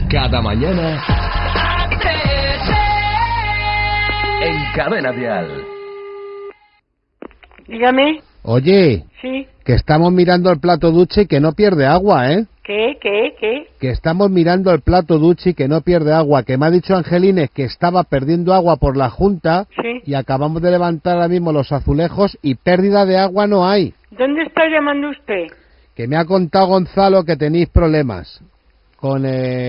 Cada mañana en Cadena Dial. Dígame. Oye, Sí. que estamos mirando el plato duche y que no pierde agua, ¿eh? ¿Qué? Que estamos mirando el plato duche y que no pierde agua. Que me ha dicho Angelines que estaba perdiendo agua por la Junta. Sí. Y acabamos de levantar ahora mismo los azulejos y pérdida de agua no hay. ¿Dónde está llamando usted? Que me ha contado Gonzalo que tenéis problemas con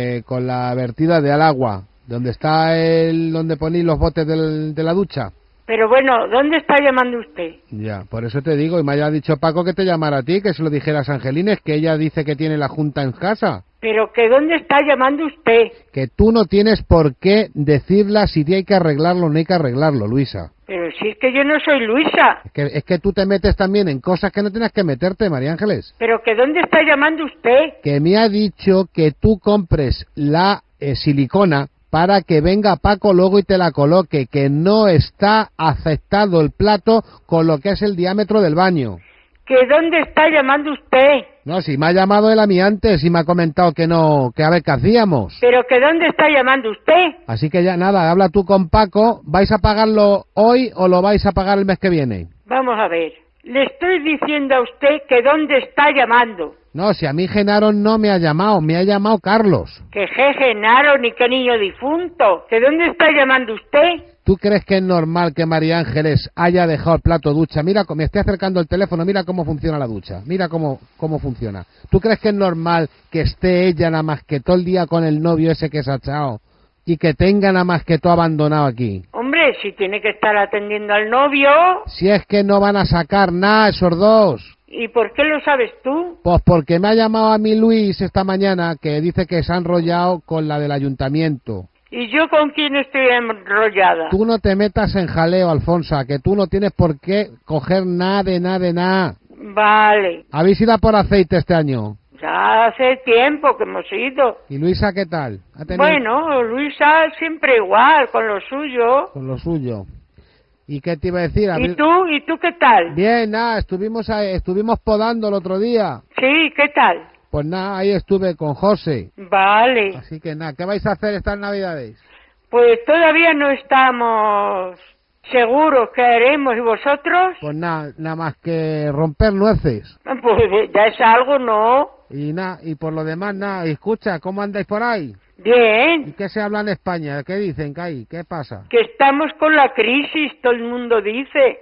la vertida del agua. ¿Dónde está donde ponéis los botes de la ducha? Pero bueno, ¿dónde está llamando usted? Ya, por eso te digo, y me haya dicho Paco que te llamara a ti, que se lo dijeras a Angelines, que ella dice que tiene la Junta en casa. ¿Pero que dónde está llamando usted? Que tú no tienes por qué decirla si hay que arreglarlo o no hay que arreglarlo, Luisa. Pero si es que yo no soy Luisa. Es que tú te metes también en cosas que no tienes que meterte, María Ángeles. ¿Pero que dónde está llamando usted? Que me ha dicho que tú compres la silicona para que venga Paco luego y te la coloque, que no está aceptado el plato con lo que es el diámetro del baño. ¿Que dónde está llamando usted? No, si me ha llamado él a mí antes y me ha comentado que no, que a ver qué hacíamos. ¿Pero que dónde está llamando usted? Así que ya nada, habla tú con Paco, ¿vais a pagarlo hoy o lo vais a pagar el mes que viene? Vamos a ver. Le estoy diciendo a usted que dónde está llamando. No, si a mí Genaro no me ha llamado Carlos. Que Genaro ni que niño difunto. ¿Que dónde está llamando usted? ¿Tú crees que es normal que María Ángeles haya dejado el plato ducha? Mira, me estoy acercando el teléfono, mira cómo funciona la ducha, mira cómo funciona. ¿Tú crees que es normal que esté ella nada más que todo el día con el novio ese que se ha echado y que tenga nada más que todo abandonado aquí? Hombre, si tiene que estar atendiendo al novio. Si es que no van a sacar nada esos dos. ¿Y por qué lo sabes tú? Pues porque me ha llamado a mí Luis esta mañana que dice que se ha enrollado con la del ayuntamiento. ¿Y yo con quién estoy enrollada? Tú no te metas en jaleo, Alfonsa, que tú no tienes por qué coger nada de nada. Vale. ¿Habéis ido a por aceite este año? Ya hace tiempo que hemos ido. ¿Y Luisa qué tal? Bueno, Luisa siempre igual, con lo suyo. Con lo suyo. ¿Y qué te iba a decir? ¿Y tú qué tal? Bien, nada, estuvimos podando el otro día. Sí, ¿qué tal? Pues nada, ahí estuve con José. Vale. Así que nada, ¿qué vais a hacer estas Navidades? Pues todavía no estamos seguros qué haremos. ¿Y vosotros? Pues nada más que romper nueces. Pues ya es algo, ¿no? Y nada, y por lo demás nada. Y escucha, ¿cómo andáis por ahí? Bien. ¿Y qué se habla en España? ¿Qué dicen, Kai? ¿Qué pasa? Que estamos con la crisis, todo el mundo dice.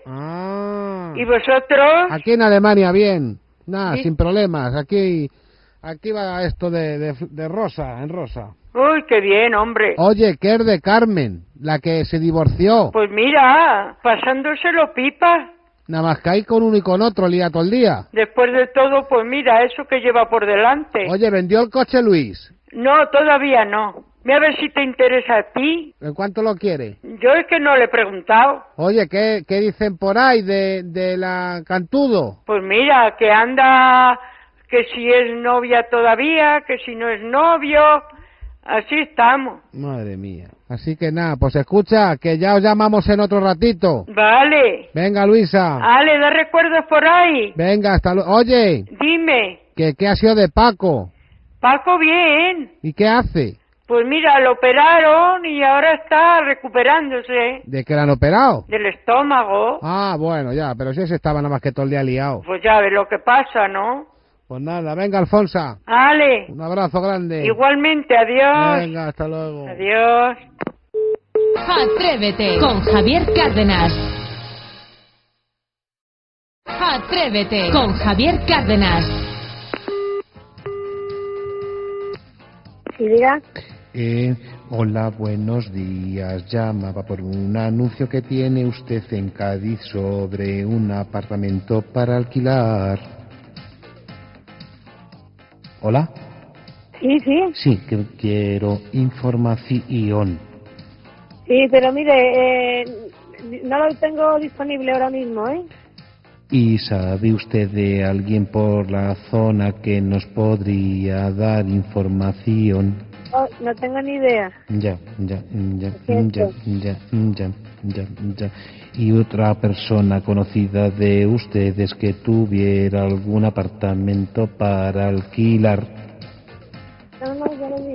Ah. ¿Y vosotros? Aquí en Alemania, bien. Nada, ¿Sí? sin problemas. Aquí va esto de rosa, en rosa. Uy, qué bien, hombre. Oye, ¿qué es de Carmen? La que se divorció. Pues mira, pasándoselo pipa. Nada más que hay con uno y con otro, lía todo el día. Después de todo, pues mira, eso que lleva por delante. Oye, ¿vendió el coche Luis? No, todavía no. Mira a ver si te interesa a ti. ¿En cuánto lo quiere? Yo es que no le he preguntado. Oye, ¿qué dicen por ahí de la Cantudo? Pues mira, que anda, que si es novia todavía, que si no es novio. Así estamos. Madre mía. Así que nada, pues escucha, que ya os llamamos en otro ratito. Vale. Venga, Luisa. Ale, da recuerdos por ahí. Venga, hasta luego. Oye, Dime. ¿qué ha sido de Paco? Paco, bien. ¿Y qué hace? Pues mira, lo operaron y ahora está recuperándose ¿De qué le han operado? del estómago. Ah, bueno, ya, pero si ese estaba nada más que todo el día liado. Pues ya ves lo que pasa, ¿no? Pues nada, venga, Alfonsa. Ale. Un abrazo grande. Igualmente, adiós. Venga, hasta luego. Adiós. Atrévete con Javier Cárdenas. Atrévete con Javier Cárdenas. Sí, diga. Hola, buenos días. Llamaba por un anuncio que tiene usted en Cádiz sobre un apartamento para alquilar. ¿Hola? Sí, sí. Sí, que quiero información. Sí, pero mire, no lo tengo disponible ahora mismo, ¿eh? ¿Y sabe usted de alguien por la zona que nos podría dar información? Oh, no tengo ni idea. Ya. Y otra persona conocida de ustedes que tuviera algún apartamento para alquilar. No, ya lo digo.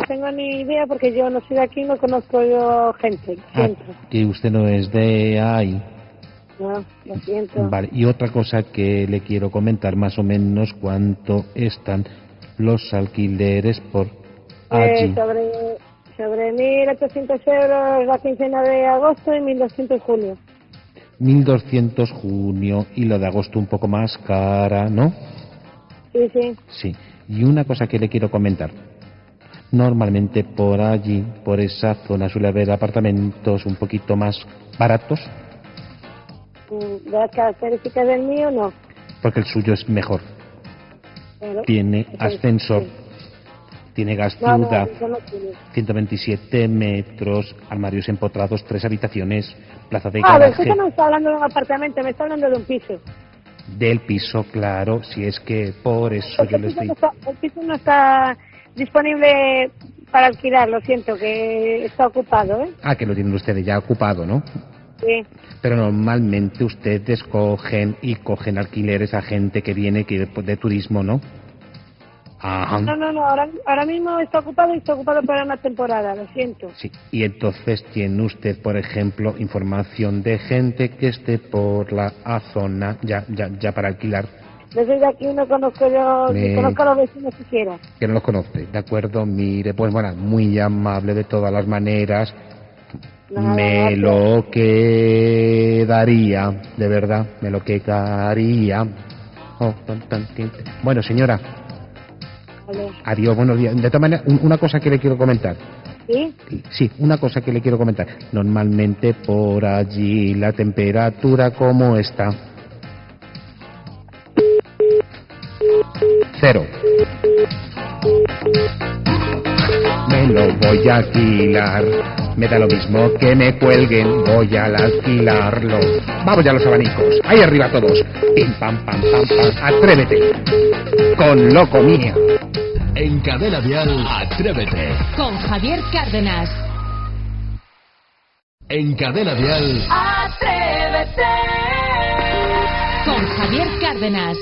tengo ni idea porque yo no soy de aquí, no conozco yo gente. Siento. Que usted no es de ahí. No, lo siento. Vale, y otra cosa que le quiero comentar, más o menos cuánto están los alquileres por allí. Sobre 1.800 euros la quincena de agosto y 1.200 julio. 1.200 junio y lo de agosto un poco más cara, ¿no? Sí, sí. Sí. Y una cosa que le quiero comentar. Normalmente por allí, por esa zona, suele haber apartamentos un poquito más baratos. ¿De las características del mío no? Porque el suyo es mejor. Claro. Tiene Eso es, ascensor, sí. tiene gas No, ciudad, eso no tiene. 127 metros, armarios empotrados, 3 habitaciones, plaza de Pero garaje. usted no está hablando de un apartamento, me está hablando de un piso. Del piso, claro, si es que por eso Porque yo le estoy... el piso no está disponible para alquilar, lo siento, que está ocupado, ¿eh? Ah, que lo tienen ustedes ya ocupado, ¿no? Sí. Pero normalmente ustedes cogen alquileres a gente que viene de turismo, ¿no? Ajá. No, ahora mismo está ocupado y está ocupado para una temporada, lo siento. Sí, y entonces tiene usted, por ejemplo, información de gente que esté por la zona ya para alquilar. Yo soy de aquí, no conozco yo, ni conozco a los vecinos siquiera. Que no los conoce, ¿de acuerdo? Mire, pues bueno, muy amable de todas las maneras. Nada, Me lo quedaría, de verdad, me lo quedaría. Oh, bueno, señora, Vale. adiós, buenos días. De todas maneras, una cosa que le quiero comentar. ¿Sí? Sí, una cosa que le quiero comentar. Normalmente por allí la temperatura, ¿cómo está? 0. Me lo voy a alquilar. Me da lo mismo que me cuelguen, voy a alquilarlo. Vamos ya a los abanicos, ahí arriba todos. Pim, pam, pam, pam, pam. Atrévete. Con Loco Mía. En Cadena Dial, Atrévete. Con Javier Cárdenas. En Cadena Dial, Atrévete. Con Javier Cárdenas.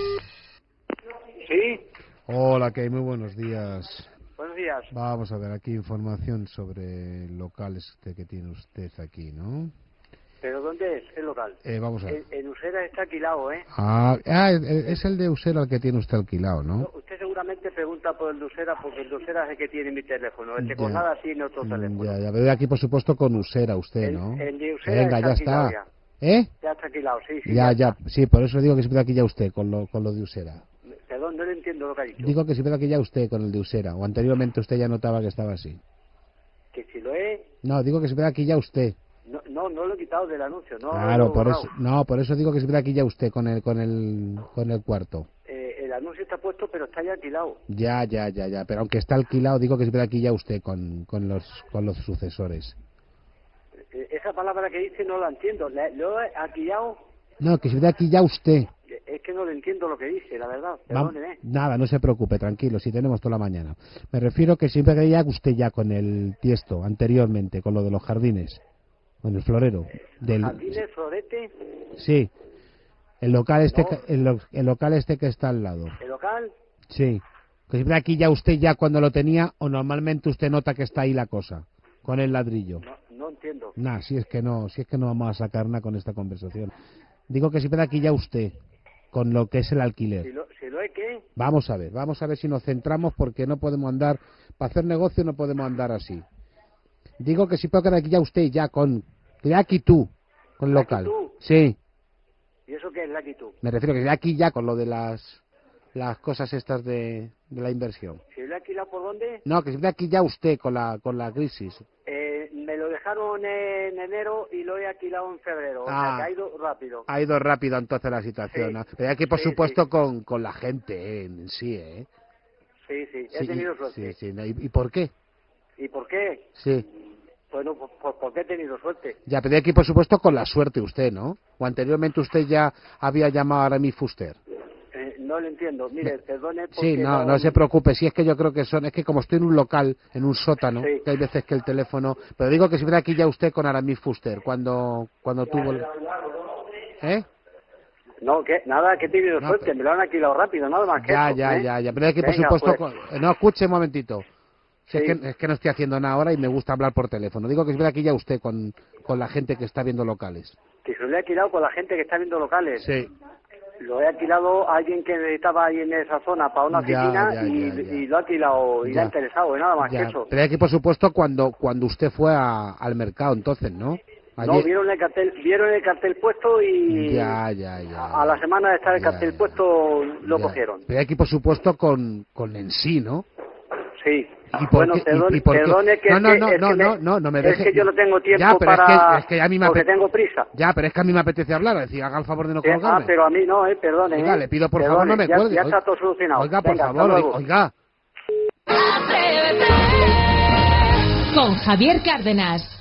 Sí, Hola, que muy buenos días. buenos días. Vamos a ver aquí información sobre el local este que tiene usted aquí, ¿no? ¿Pero dónde es el local? Vamos a ver. En Usera está alquilado, ¿eh? Es el de Usera el que tiene usted alquilado, ¿no? No, usted seguramente pregunta por el de Usera porque el de Usera es el que tiene mi teléfono. El de Ya. Colada tiene otro teléfono. Ya veo aquí, por supuesto, con Usera usted, ¿no? El de Usera Venga, está ya alquilado está. ya. ¿Eh? Ya está alquilado, sí, sí. Ya, sí, por eso digo que siempre aquí ya usted con lo de Usera. Perdón, no le entiendo lo que ha dicho. Digo que siempre aquí ya usted con el de Usera, o anteriormente usted ya notaba que estaba así. Que si lo he... No, digo que siempre aquí ya usted. No lo he quitado del anuncio, no. Claro, lo he borrado. por eso digo que siempre aquí ya usted con el cuarto. El anuncio está puesto, pero está ya alquilado. Ya, pero aunque está alquilado, digo que siempre aquí ya usted con los sucesores. Esa palabra que dice no la entiendo. ¿Lo he alquilado? No, que siempre aquí ya usted. Es que no le entiendo lo que dice, la verdad. Perdóneme. Nada, no se preocupe, tranquilo, si tenemos toda la mañana. Me refiero que siempre creía que usted ya con el tiesto, anteriormente, con lo de los jardines, con el florero. ¿Jardines, florete? Sí, el local este, No. el local este que está al lado. ¿El local? Sí, que siempre aquí ya usted ya cuando lo tenía, o normalmente usted nota que está ahí la cosa, con el ladrillo. No entiendo. Nah, si es que no vamos a sacar nada con esta conversación. Digo que siempre aquí ya usted, con lo que es el alquiler. ¿Si lo he qué? Vamos a ver si nos centramos porque no podemos andar, para hacer negocio no podemos andar así. Digo que si puedo quedar aquí ya usted, ya con, ya aquí tú, con el local. ¿Tú? Sí, ¿Y eso qué es la actitud? me refiero que ya aquí ya con lo de las cosas estas de la inversión. ¿Si lo he alquilado por dónde? No, que siempre aquí ya usted con la crisis. Me lo dejaron en enero y lo he alquilado en febrero. O sea, que ha ido rápido. Ha ido rápido entonces la situación, Sí. ¿no? Pero aquí por Sí, supuesto sí. con la gente en sí, ¿eh? Sí, he tenido suerte. Sí, ¿no? ¿Y por qué? ¿Y por qué? Sí. Bueno, porque he tenido suerte. Ya, pero aquí por supuesto con la suerte usted, ¿no? O anteriormente usted ya había llamado a Aramis Fuster. No lo entiendo. Mire, perdone porque... Sí, no se preocupe. Sí, es que yo creo que es que como estoy en un local, en un sótano, Sí. que hay veces que el teléfono... Pero digo que si viera aquí ya usted con Aramis Fuster, cuando tuvo... ¿Eh? No, que nada, que he tenido No, suerte. pero- Me lo han alquilado rápido, nada más que Ya, eso, ya, ¿eh? ya. Pero aquí por Venga, supuesto... pues. No, escuche un momentito. Si Sí. es que no estoy haciendo nada ahora y me gusta hablar por teléfono. Digo que es verdad que ya usted con la gente que está viendo locales. Que se lo he alquilado con la gente que está viendo locales. Sí. Lo he alquilado a alguien que estaba ahí en esa zona para una Ya, oficina ya, y, ya, ya. y lo ha alquilado y le Ya. ha interesado, y nada más Ya. que eso. Pero aquí, por supuesto, cuando usted fue al mercado, entonces, ¿no? No, Ayer- vieron el cartel puesto y Ya. a la semana de estar el Ya, cartel ya. puesto lo Ya. cogieron. Pero aquí, por supuesto, con en sí, ¿no? Sí. ¿Y por Bueno, qué? perdone, ¿Y por qué? perdone que No me es deje. que yo no tengo tiempo Ya, pero para es que a mí me porque apetece. tengo prisa. Ya, pero es que a mí me apetece hablar, es decir, haga el favor de no colgarme. pero a mí no, perdone. Oiga, le pido por favor Perdone, no me ya, cuelgue. Ya está todo solucionado. Oiga, por Venga, hasta favor, luego. oiga. Con Javier Cárdenas.